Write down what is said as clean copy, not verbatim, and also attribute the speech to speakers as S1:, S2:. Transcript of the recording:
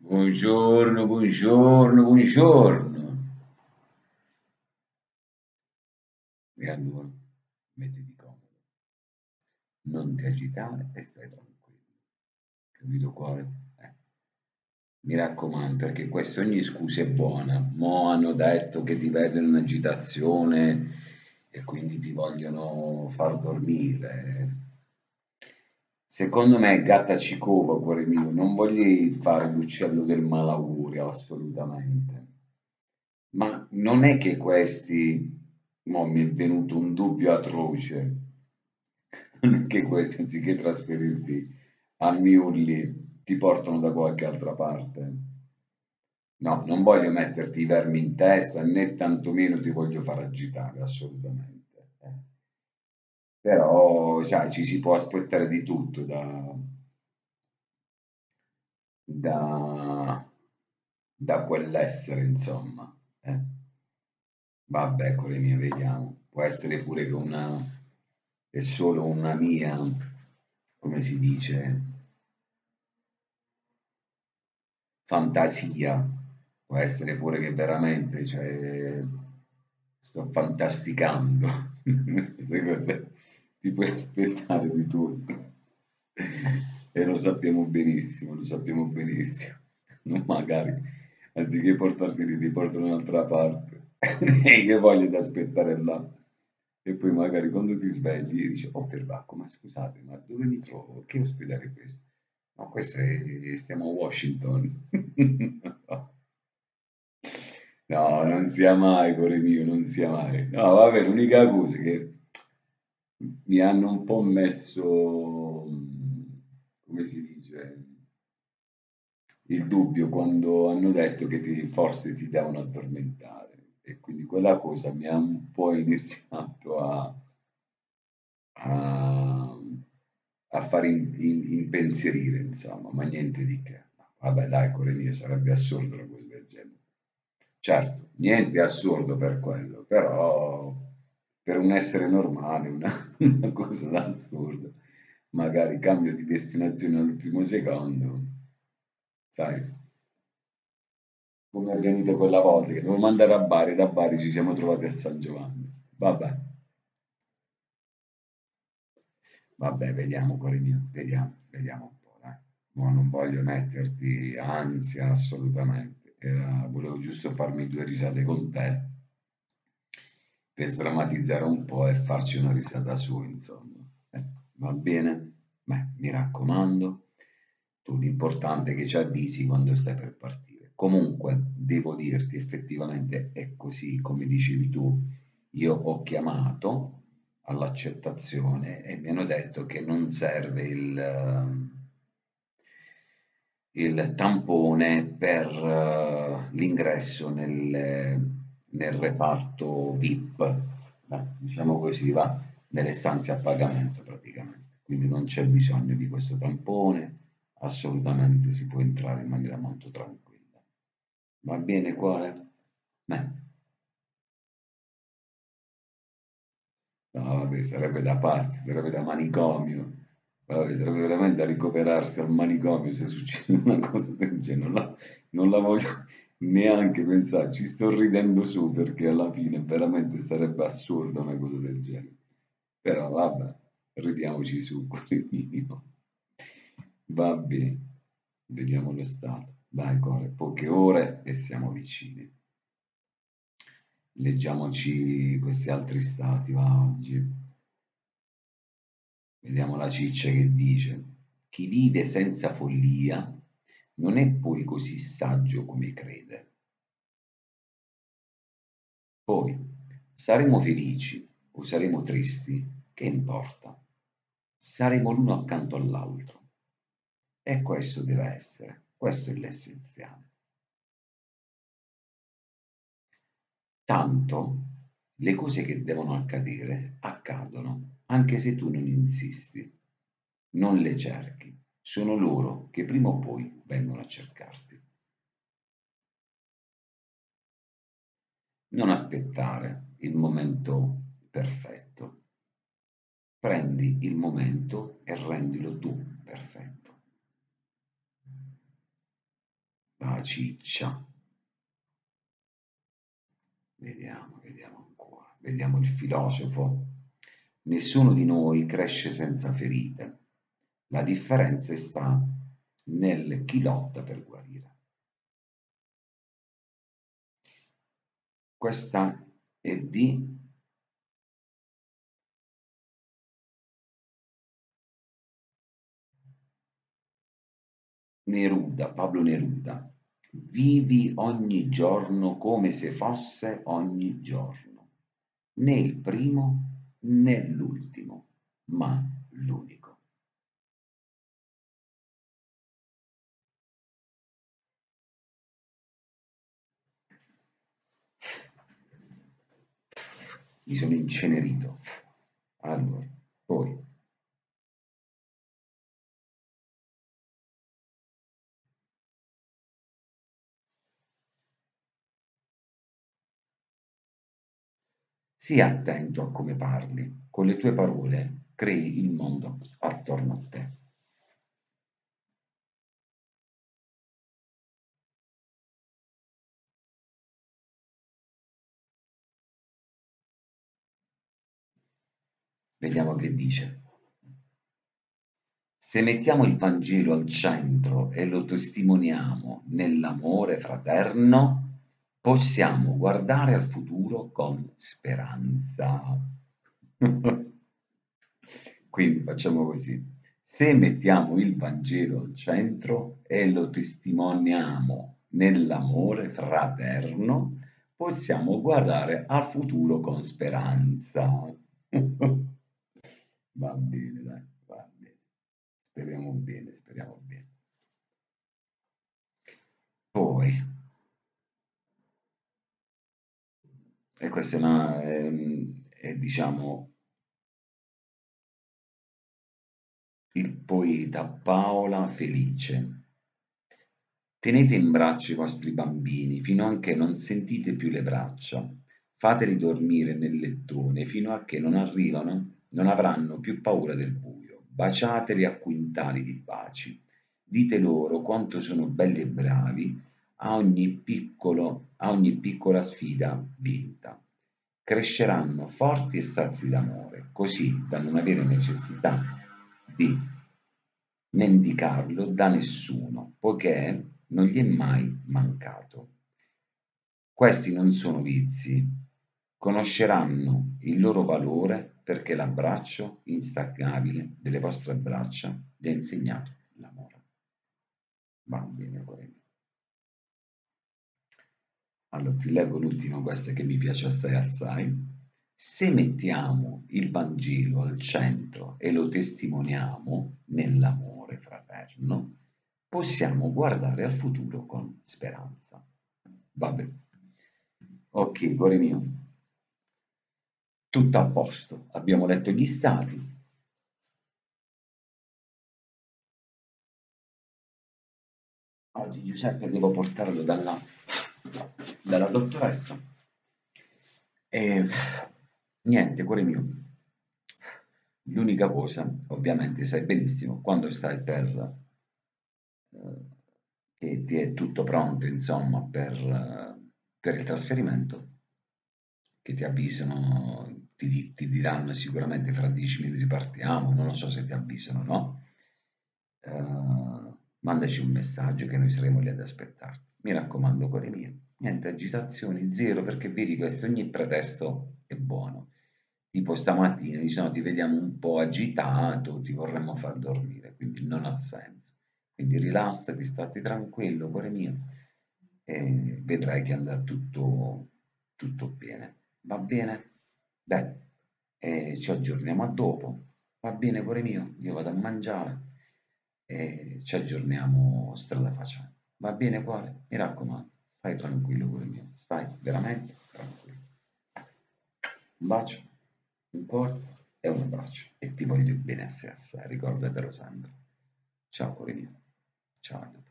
S1: Buongiorno, buongiorno, buongiorno. E allora, mettiti comodo, non ti agitare e stai tranquillo. Capito cuore? Eh. Mi raccomando, perché questa ogni scusa è buona. Mo' hanno detto che ti vedono in agitazione e quindi ti vogliono far dormire. Secondo me, gatta cicova, cuore mio, non voglio fare l'uccello del malaugurio, assolutamente. Ma non è che questi, mo mi è venuto un dubbio atroce, non è che questi anziché trasferirti a Miulli ti portano da qualche altra parte. No, non voglio metterti i vermi in testa né tantomeno ti voglio far agitare, assolutamente. Però, sai, ci si può aspettare di tutto da, da quell'essere, insomma. Eh. Vabbè, cuore mio, vediamo. Può essere pure che è solo una mia, come si dice, fantasia. Può essere pure che veramente, cioè, sto fantasticando. Queste cose ti puoi aspettare di tutto. E lo sappiamo benissimo, lo sappiamo benissimo. Magari, anziché portarti lì, ti portano da un'altra parte. E io voglio di aspettare là. E poi magari quando ti svegli dici, oh perbacco, ma scusate, ma dove mi trovo? Che ospedale è questo? No, questo è, stiamo a Washington. No, non sia mai, cuore mio, non sia mai. No, vabbè, l'unica cosa è che mi hanno un po' messo, come si dice, il dubbio quando hanno detto che forse ti devono addormentare. E quindi quella cosa mi ha un po' iniziato a, a far impensierire, insomma, ma niente di che. Vabbè, dai, cuore mio, sarebbe assurdo una cosa del genere. Certo, niente assurdo per quello, però per un essere normale, una cosa da assurdo, magari cambio di destinazione all'ultimo secondo, sai, come è avvenuto quella volta che dovevamo andare a Bari, da Bari ci siamo trovati a San Giovanni. Vabbè, vabbè, vediamo, cuore mio, vediamo un po', dai. Mo non voglio metterti ansia assolutamente, volevo giusto farmi due risate con te per sdrammatizzare un po' e farci una risata su, insomma. Va bene? Beh, mi raccomando, tu l'importante è che ci avvisi quando stai per partire. Comunque, devo dirti, effettivamente è così, come dicevi tu, io ho chiamato all'accettazione e mi hanno detto che non serve il tampone per l'ingresso nel reparto VIP, diciamo così, va, nelle stanze a pagamento praticamente. Quindi non c'è bisogno di questo tampone, assolutamente si può entrare in maniera molto tranquilla. Va bene, cuore? Beh, no, vabbè, sarebbe da pazzi, sarebbe da manicomio. Vabbè, sarebbe veramente da ricoverarsi al manicomio se succede una cosa del genere. Non la voglio neanche pensare, ci sto ridendo su perché alla fine veramente sarebbe assurda una cosa del genere. Però vabbè, ridiamoci su, cuore mio. Va bene, vediamo lo stato. Dai, cuore, poche ore e siamo vicini. Leggiamoci questi altri stati, va, oggi. Vediamo la ciccia che dice: chi vive senza follia non è poi così saggio come crede. Poi, saremo felici o saremo tristi, che importa? Saremo l'uno accanto all'altro. E questo deve essere, questo è l'essenziale. Tanto le cose che devono accadere accadono, anche se tu non insisti, non le cerchi, sono loro che prima o poi vengono a cercarti. Non aspettare il momento perfetto, prendi il momento e rendilo tu perfetto. la ciccia. Vediamo ancora. Vediamo il filosofo. Nessuno di noi cresce senza ferite. La differenza sta nel chi lotta per guarire. Questa è di Neruda, Pablo Neruda. Vivi ogni giorno come se fosse ogni giorno, né il primo né l'ultimo, ma l'unico. Mi sono incenerito. Allora, poi sii attento a come parli, con le tue parole crei il mondo attorno a te. Vediamo che dice. Se mettiamo il Vangelo al centro e lo testimoniamo nell'amore fraterno, possiamo guardare al futuro con speranza. Quindi facciamo così. Se mettiamo il Vangelo al centro e lo testimoniamo nell'amore fraterno, possiamo guardare al futuro con speranza. Va bene, dai, va bene. Speriamo bene, speriamo bene. Poi, e questa è una, diciamo, il poeta Paola Felice. Tenete in braccio i vostri bambini fino a che non sentite più le braccia. Fateli dormire nel lettone fino a che non avranno più paura del buio. Baciateli a quintali di baci. Dite loro quanto sono belli e bravi a ogni piccola sfida vinta. Cresceranno forti e sazi d'amore, così da non avere necessità di mendicarlo da nessuno, poiché non gli è mai mancato. Questi non sono vizi, conosceranno il loro valore perché l'abbraccio instancabile delle vostre braccia gli ha insegnato l'amore. Va bene, cuore mio. Allora ti leggo l'ultimo, questo che mi piace assai assai. Se mettiamo il Vangelo al centro e lo testimoniamo nell'amore fraterno, possiamo guardare al futuro con speranza. Va bene. Ok, cuore mio, tutto a posto. Abbiamo letto gli stati. Oggi Giuseppe devo portarlo dalla dottoressa. E niente, cuore mio. L'unica cosa, ovviamente sai benissimo, quando stai che ti è tutto pronto, insomma, per il trasferimento, che ti avvisano, ti diranno sicuramente fra 10 minuti partiamo, non lo so se ti avvisano, no? Mandaci un messaggio che noi saremo lì ad aspettarti. Mi raccomando, cuore mio, niente agitazioni, zero, perché vedi questo, ogni pretesto è buono. Tipo stamattina diciamo ti vediamo un po' agitato, ti vorremmo far dormire, quindi non ha senso. Quindi rilassati, stati tranquillo, cuore mio, e vedrai che andrà tutto bene. Va bene? Dai, ci aggiorniamo a dopo. Va bene, cuore mio, io vado a mangiare e ci aggiorniamo strada faccia. Va bene, cuore? Mi raccomando, stai tranquillo, cuore mio, stai veramente tranquillo. Un bacio, un cuore e un abbraccio e ti voglio bene assai, ricordatelo sempre. Ciao, cuore mio. Ciao.